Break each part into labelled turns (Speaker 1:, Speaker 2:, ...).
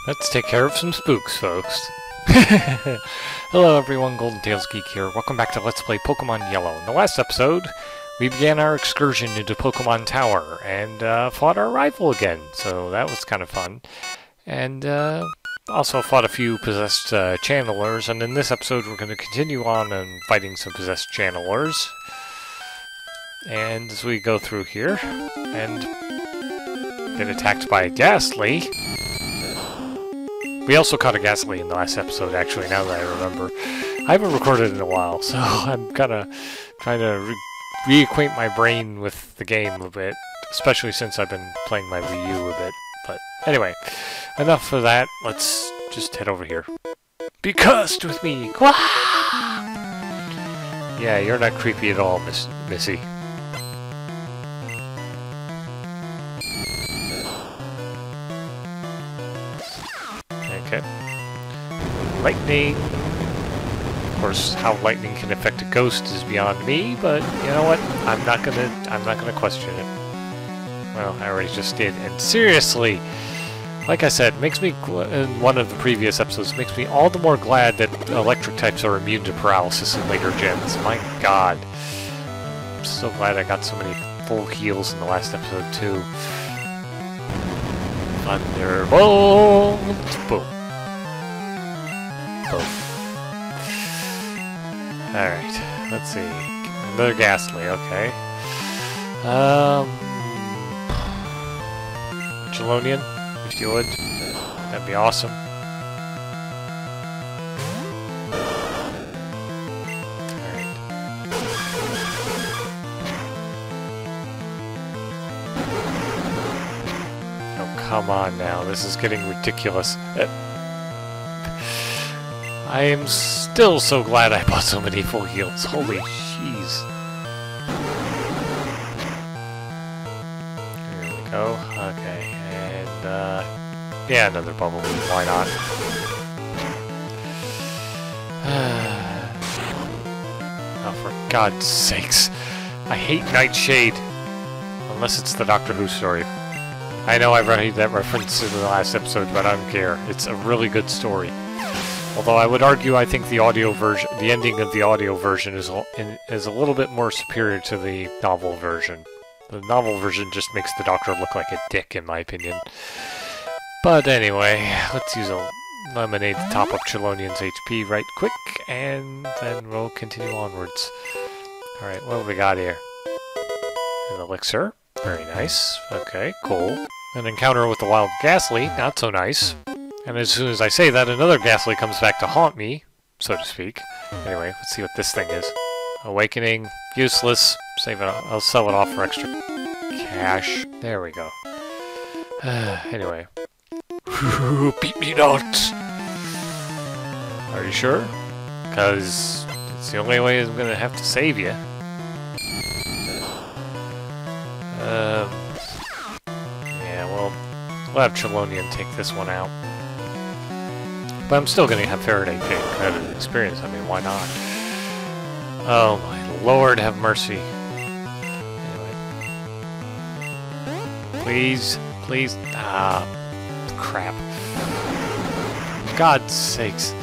Speaker 1: Let's take care of some spooks, folks. Hello everyone, Golden Tails Geek here. Welcome back to Let's Play Pokemon Yellow. In the last episode, we began our excursion into Pokemon Tower and fought our rival again, so that was kind of fun. And also fought a few possessed channelers, and in this episode we're going to continue on and fighting some possessed channelers. And as we go through here, and get attacked by a Ghastly. We also caught a Ghastly in the last episode, actually, now that I remember. I haven't recorded in a while, so I'm kind of trying to reacquaint my brain with the game a bit, especially since I've been playing my Wii U a bit. But anyway, enough of that. Let's just head over here. Be cursed with me! Quah! Yeah, you're not creepy at all, Missy. Okay. Lightning. Of course, how lightning can affect a ghost is beyond me, but you know what? I'm not gonna question it. Well, I already just did. And seriously, like I said, makes me in one of the previous episodes makes me all the more glad that electric types are immune to paralysis in later gens. My God, I'm so glad I got so many full heals in the last episode too. Thunderbolt! Boom. Alright, let's see. Another Ghastly, okay. Chelonian, if you would. That'd be awesome. Alright. Oh, come on now. This is getting ridiculous. I am still so glad I bought so many full heals. Holy jeez. Here we go. Okay, and yeah, another bubble. Why not? Oh, for God's sakes. I hate Nightshade. Unless it's the Doctor Who story. I know I've read that reference in the last episode, but I don't care. It's a really good story. Although I would argue, I think the audio version, the ending of the audio version is a little bit more superior to the novel version. The novel version just makes the Doctor look like a dick, in my opinion. But anyway, let's use a lemonade to top up Chelonian's HP right quick, and then we'll continue onwards. Alright, what have we got here? An elixir. Very nice. Okay, cool. An encounter with the wild Ghastly. Not so nice. And as soon as I say that, another Ghastly comes back to haunt me, so to speak. Anyway, let's see what this thing is. Awakening, useless. Save it. I'll sell it off for extra cash. There we go. Anyway. Beat me not! Are you sure? Because it's the only way I'm gonna have to save you. Yeah, well, we'll have Chelonian take this one out. But I'm still gonna have Faraday take credit experience. I mean, why not? Oh my Lord, have mercy. Anyway. Please, please. Ah, crap. God's sakes.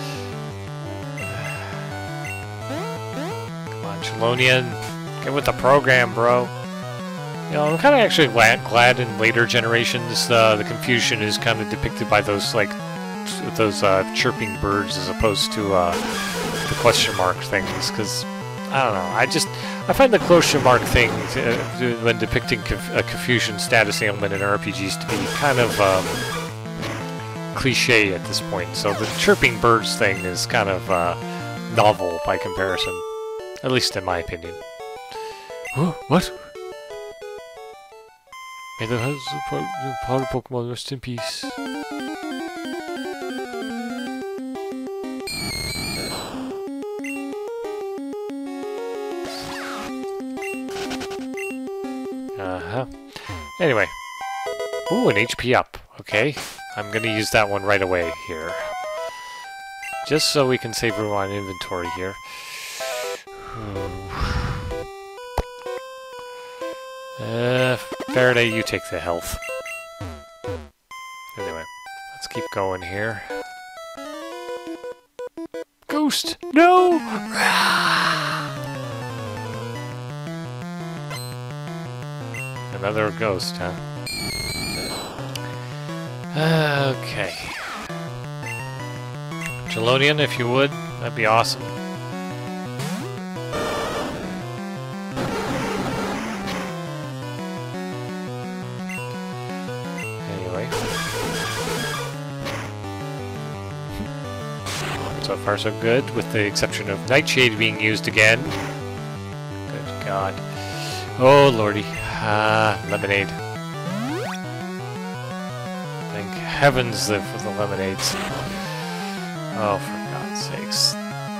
Speaker 1: Come on, Chelonian. Get with the program, bro. You know, I'm kind of actually glad in later generations the confusion is kind of depicted by those, like, those chirping birds as opposed to the question mark things, because I don't know, I find the question mark thing when depicting a confusion status ailment in RPGs to be kind of cliche at this point, so the chirping birds thing is kind of novel by comparison, at least in my opinion. What? May the power Pokemon rest in peace. Anyway. Ooh, an HP up. Okay. I'm gonna use that one right away here. Just so we can save room on inventory here. Faraday, you take the health. Anyway, let's keep going here. Ghost! No! Another ghost, huh? Okay. Chelonian, if you would, that'd be awesome. Anyway. So far so good, with the exception of Nightshade being used again. Good God. Oh lordy. Lemonade. Thank heavens for the lemonades. Oh, for God's sakes.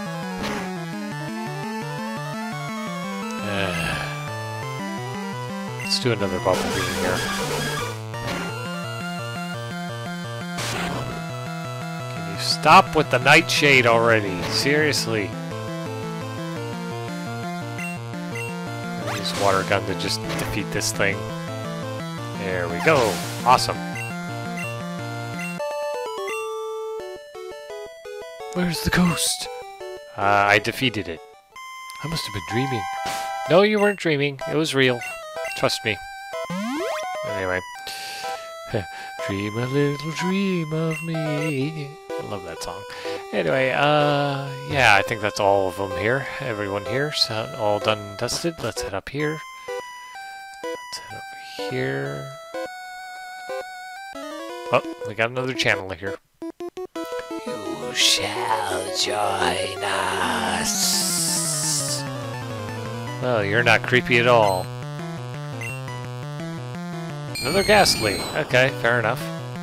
Speaker 1: Let's do another bubble beam here. Can you stop with the Nightshade already? Seriously. Use water gun to just defeat this thing. There we go. Awesome. Where's the ghost? I defeated it. I must have been dreaming. No, you weren't dreaming. It was real. Trust me. Anyway. Dream a little dream of me. I love that song. Anyway, yeah, I think that's all of them here. Everyone here, so all done and dusted. Let's head up here. Let's head over here. Oh, we got another channel here. You shall join us. Well, you're not creepy at all. Another ghastly. Okay, fair enough.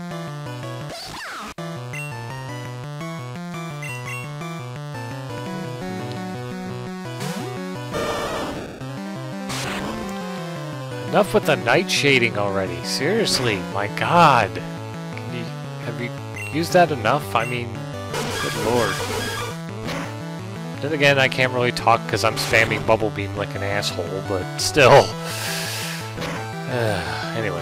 Speaker 1: Enough with the night shading already. Seriously, my God. Have you used that enough? I mean, good lord. Then again, I can't really talk because I'm spamming Bubble Beam like an asshole, but still. Anyway.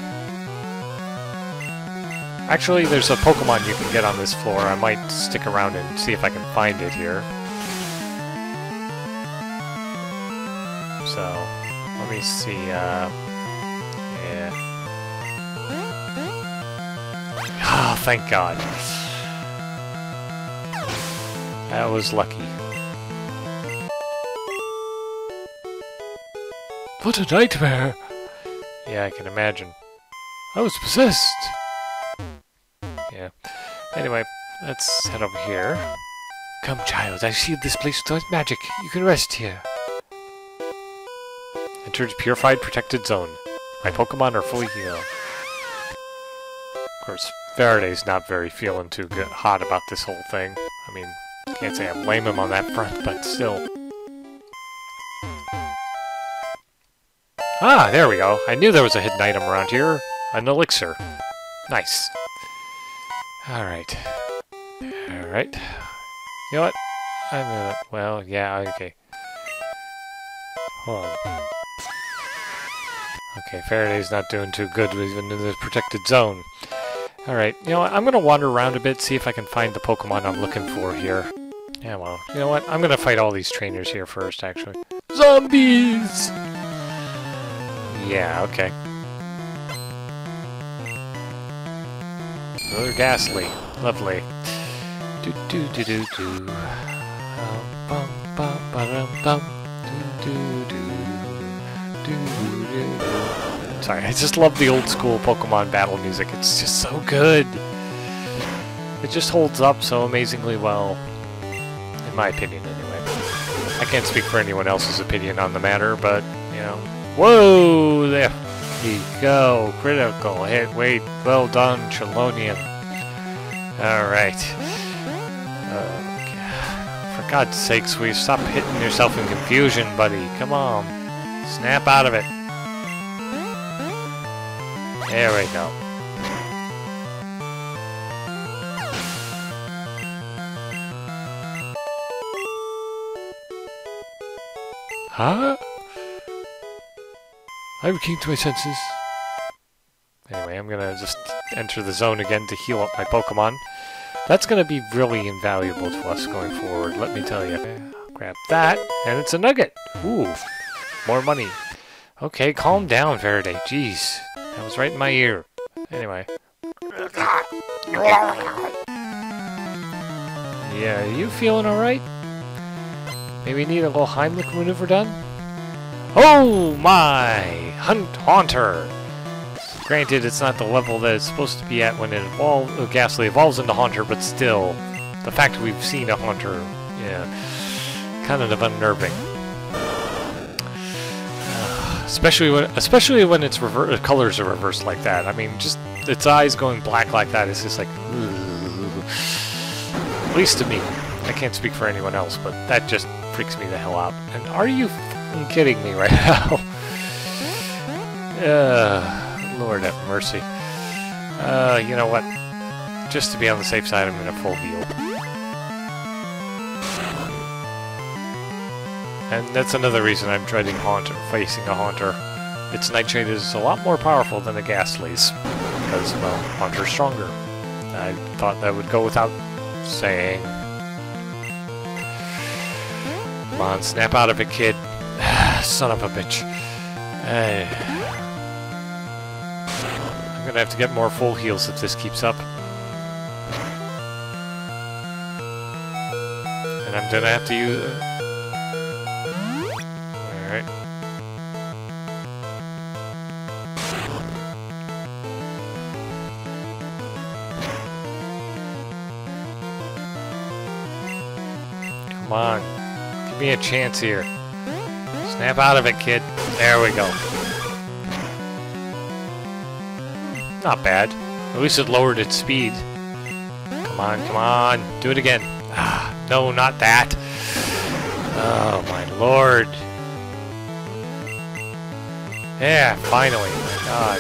Speaker 1: Actually, there's a Pokemon you can get on this floor. I might stick around and see if I can find it here. So, let me see, yeah. Oh, thank God. That was lucky. What a nightmare! Yeah, I can imagine. I was possessed! Yeah. Anyway, let's head over here. Come, child, I sealed this place with magic. You can rest here. Entered Purified Protected Zone. My Pokemon are fully healed. Of course, Faraday's not very feeling too good, hot about this whole thing. I mean, can't say I blame him on that front, but still. Ah, there we go. I knew there was a hidden item around here. An elixir. Nice. Alright. Alright. You know what? I'm gonna... Well, yeah, okay. Hold on. Okay, Faraday's not doing too good even in the protected zone. Alright, you know what? I'm gonna wander around a bit, see if I can find the Pokemon I'm looking for here. Yeah, well, you know what? I'm gonna fight all these trainers here first, actually. Zombies! Yeah, okay. Another ghastly. Lovely. Do do do do do. Bum bum ba dum do do do do do. Sorry, I just love the old school Pokemon battle music. It's just so good. It just holds up so amazingly well, in my opinion, anyway. I can't speak for anyone else's opinion on the matter, but you know. Whoa! There you go. Critical hit. Wait. Well done, Chelonian. Alright. For God's sakes, will you stop hitting yourself in confusion, buddy? Come on. Snap out of it. There we go. Huh? I came to my senses. Anyway, I'm gonna just enter the zone again to heal up my Pokemon. That's going to be really invaluable to us going forward, let me tell you. Grab that, and it's a nugget. Ooh, more money. Okay, calm down, Faraday. Jeez, that was right in my ear. Anyway. Yeah, you feeling alright? Maybe need a little Heimlich maneuver done? Oh my! Haunter! Granted, it's not the level that it's supposed to be at when it Ghastly evolves into Haunter, but still, the fact that we've seen a Haunter, yeah, kind of unnerving. Especially when its colors are reversed like that. I mean, just its eyes going black like that is just like, ugh. At least to me. I can't speak for anyone else, but that just freaks me the hell out. And are you f***ing kidding me right now? Lord have mercy. You know what? Just to be on the safe side, I'm in a full heal. And that's another reason I'm dreading facing a Haunter. Its Nightshade is a lot more powerful than the Ghastly's. Because, well, Haunter's stronger. I thought that would go without saying. Come on, snap out of it, kid. Son of a bitch. I'm gonna have to get more full heals if this keeps up. And I'm gonna have to use... Alright. Come on. Give me a chance here. Snap out of it, kid. There we go. Not bad. At least it lowered its speed. Come on, come on. Do it again. Ah, no, not that. Oh, my lord. Yeah, finally. My god.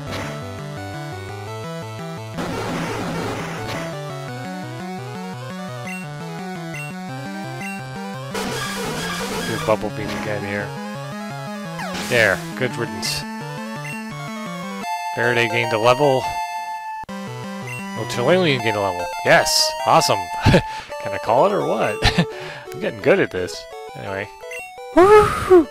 Speaker 1: Do Bubble Beam again here. There. Good riddance. Faraday gained a level. Oh, Chilean gained a level. Yes! Awesome! Can I call it or what? I'm getting good at this. Anyway. Woo-hoo!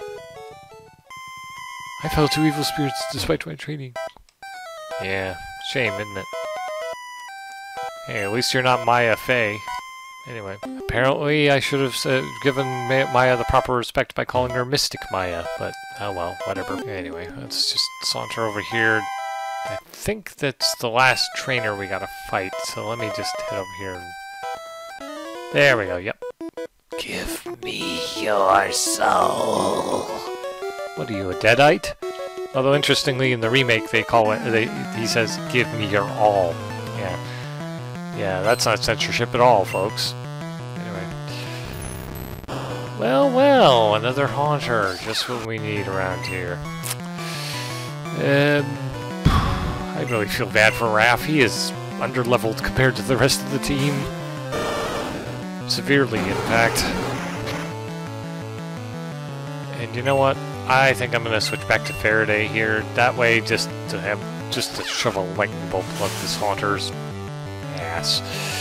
Speaker 1: I fell to evil spirits despite my training. Yeah, shame, isn't it? Hey, at least you're not Maya Fey. Anyway, apparently I should have given Maya the proper respect by calling her Mystic Maya, but oh well, whatever. Anyway, let's just saunter over here. I think that's the last trainer we gotta fight, so let me just head over here. There we go, yep. Give me your soul. What are you, a Deadite? Although interestingly, in the remake, they call it. He says, "Give me your all." Yeah. Yeah, that's not censorship at all, folks. Anyway. Well, well, another Haunter. Just what we need around here. I really feel bad for Raph. He is underleveled compared to the rest of the team. Severely, in fact. And you know what? I think I'm going to switch back to Faraday here. That way, just to shove a lightning bolt plug this Haunter's ass.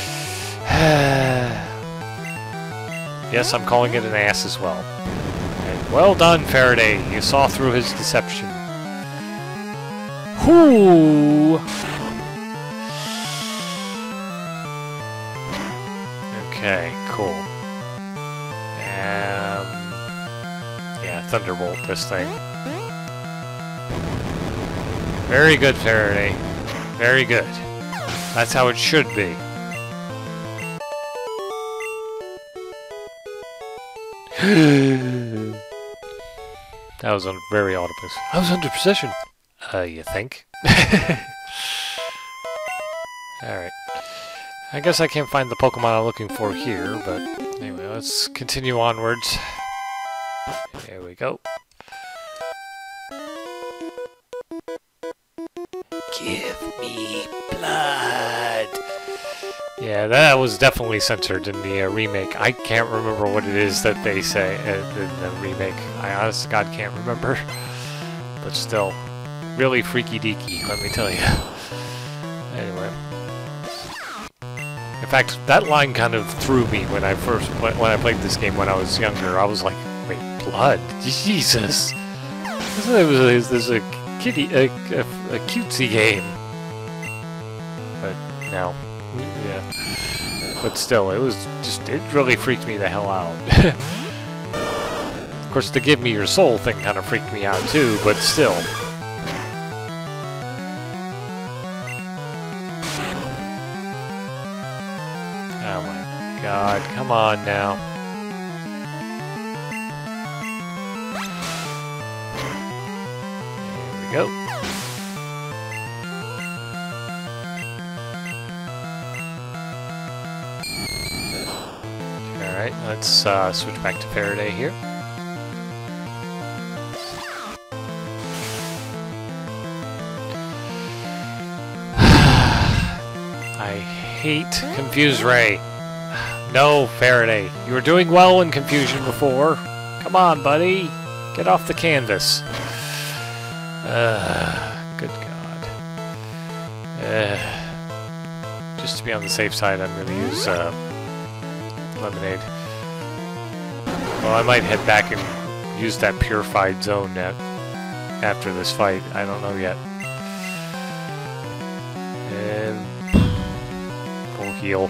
Speaker 1: Yes, I'm calling it an ass as well. And well done, Faraday. You saw through his deception. Whoo! Okay, cool. Yeah, Thunderbolt this thing. Very good, Faraday. Very good. That's how it should be. That was very audible. I was under possession. You think? Alright. I guess I can't find the Pokemon I'm looking for here, but anyway, let's continue onwards. There we go. Give me blood! Yeah, that was definitely censored in the remake. I can't remember what it is that they say in the remake. I honest to God can't remember. But still, really freaky deaky, let me tell you. Anyway. In fact, that line kind of threw me when I played this game when I was younger. I was like, wait, blood? Jesus! This is a kitty, a cutesy game. But no, yeah. But still, it really freaked me the hell out. Of course, the give me your soul thing kind of freaked me out too, but still. Oh my god, come on now. There we go. Alright, let's switch back to Faraday here. I hate Confuse Ray. No, Faraday. You were doing well in Confusion before. Come on, buddy. Get off the canvas. Good God. Just to be on the safe side, I'm going to use Lemonade. Well, I might head back and use that purified zone net after this fight. I don't know yet. And full heal.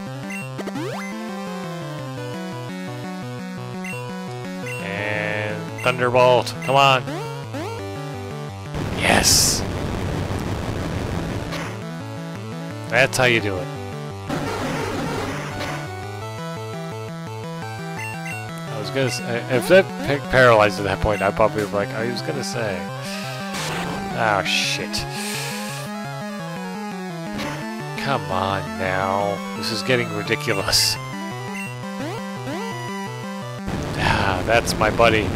Speaker 1: And Thunderbolt. Come on. Yes. That's how you do it. I was gonna say, if that paralyzed at that point, I'd probably be like, I was gonna say. Oh shit. Come on now. This is getting ridiculous. Ah, that's my buddy.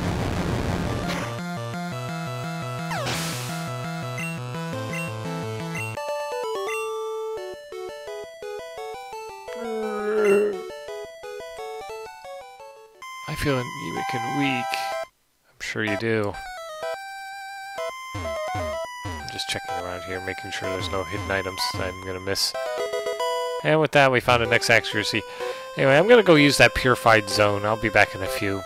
Speaker 1: I feel weak. I'm sure you do. I'm just checking around here, making sure there's no hidden items that I'm gonna miss. And with that, we found an X accuracy. Anyway, I'm gonna go use that purified zone. I'll be back in a few.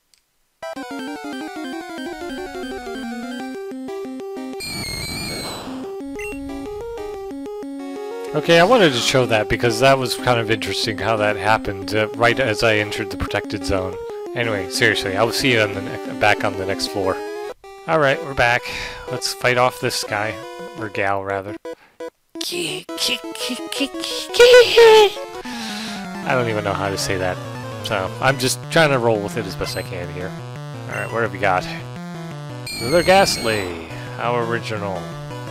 Speaker 1: Okay, I wanted to show that because that was kind of interesting how that happened right as I entered the protected zone. Anyway, seriously, I will see you on back on the next floor. Alright, we're back. Let's fight off this guy. Or gal, rather. I don't even know how to say that. So, I'm just trying to roll with it as best I can here. Alright, what have we got? Another Ghastly. How original.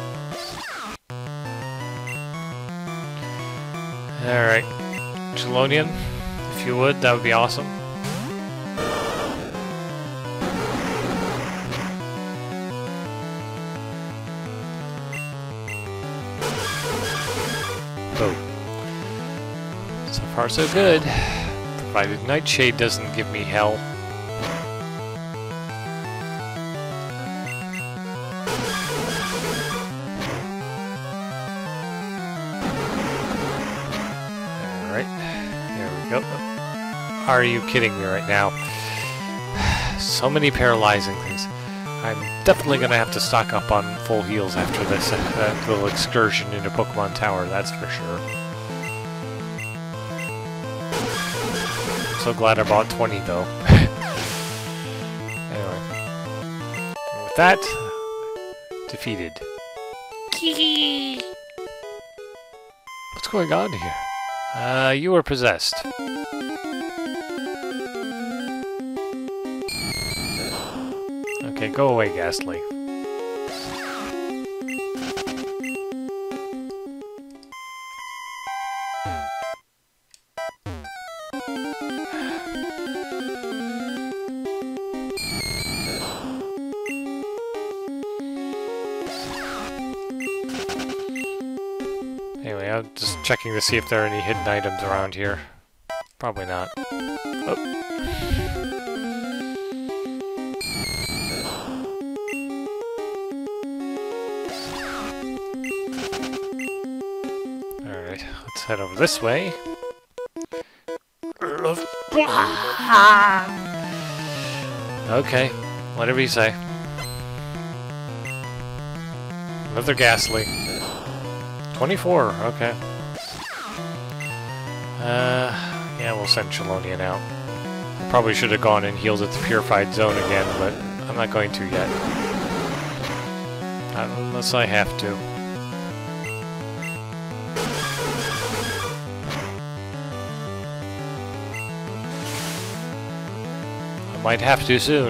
Speaker 1: Alright. Chelonian, if you would, that would be awesome. Oh. So far so good. Provided Nightshade doesn't give me hell. Yep. Are you kidding me right now? So many paralyzing things. I'm definitely going to have to stock up on full heals after this little excursion into Pokemon Tower, that's for sure. So glad I bought 20 though. Anyway. And with that, defeated. What's going on here? You were possessed. Okay, go away, Ghastly. Anyway, I'm just checking to see if there are any hidden items around here. Probably not. Oh. head over this way. Okay, whatever you say. Another ghastly. 24, okay. Yeah, we'll send Chelonia out. Probably should have gone and healed at the Purified Zone again, but I'm not going to yet. Not unless I have to. I might have to soon.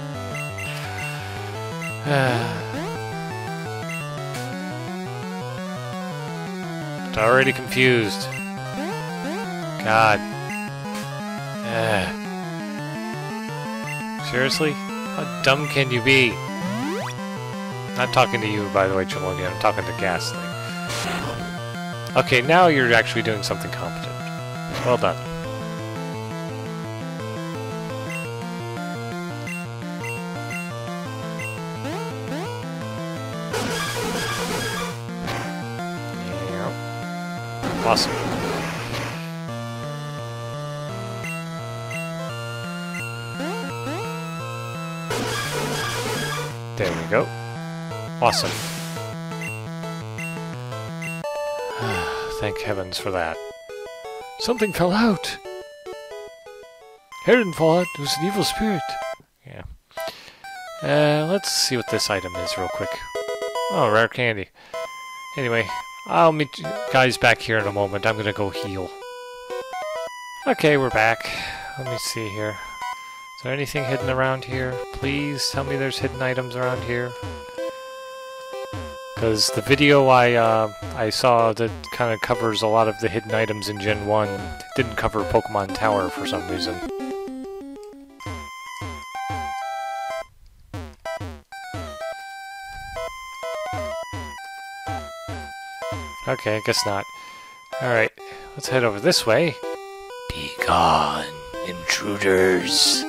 Speaker 1: Already confused. God. Seriously? How dumb can you be? Not talking to you, by the way, Chelonia. I'm talking to Ghastly. Okay, now you're actually doing something competent. Well done. Yeah. Awesome. There we go. Awesome. Thank heavens for that. Something fell out! Hair didn't fall out, it was an evil spirit. Yeah. Let's see what this item is real quick. Oh, rare candy. Anyway, I'll meet you guys back here in a moment. I'm gonna go heal. Okay, we're back. Let me see here. Is there anything hidden around here? Please tell me there's hidden items around here. Because the video I saw that kind of covers a lot of the hidden items in Gen 1 didn't cover Pokemon Tower for some reason. Okay, I guess not. Alright, let's head over this way. Be gone, intruders.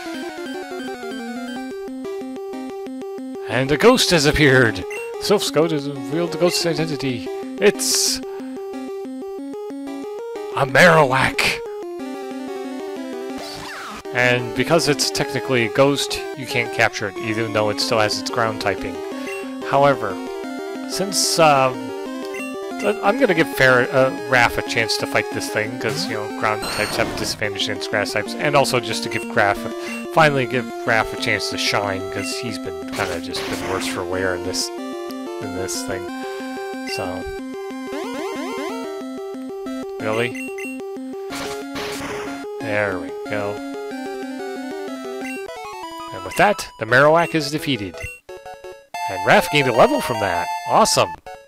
Speaker 1: And a ghost has appeared! Sylph Scout has revealed the ghost's identity. It's a Marowak! And because it's technically a ghost, you can't capture it, even though it still has its ground typing. However, since I'm gonna give Raph a chance to fight this thing, because, you know, ground types have a disadvantage against grass types, and also just to finally give Raph a chance to shine, because he's been kind of just been worse for wear in this thing. So, really? There we go. And with that, the Marowak is defeated. And Raph gained a level from that. Awesome!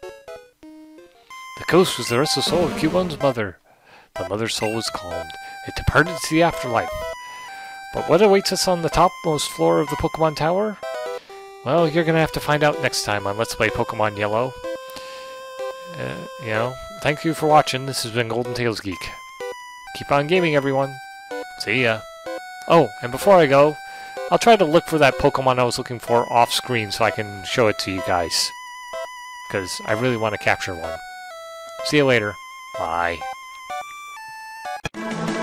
Speaker 1: The ghost was the restless soul of Cubon's mother. The mother's soul was calmed. It departed to the afterlife. But what awaits us on the topmost floor of the Pokemon Tower? Well, you're gonna have to find out next time on Let's Play Pokemon Yellow. You know, thank you for watching. This has been Golden Tails Geek. Keep on gaming, everyone. See ya. Oh, and before I go, I'll try to look for that Pokemon I was looking for off-screen so I can show it to you guys. Because I really want to capture one. See you later. Bye.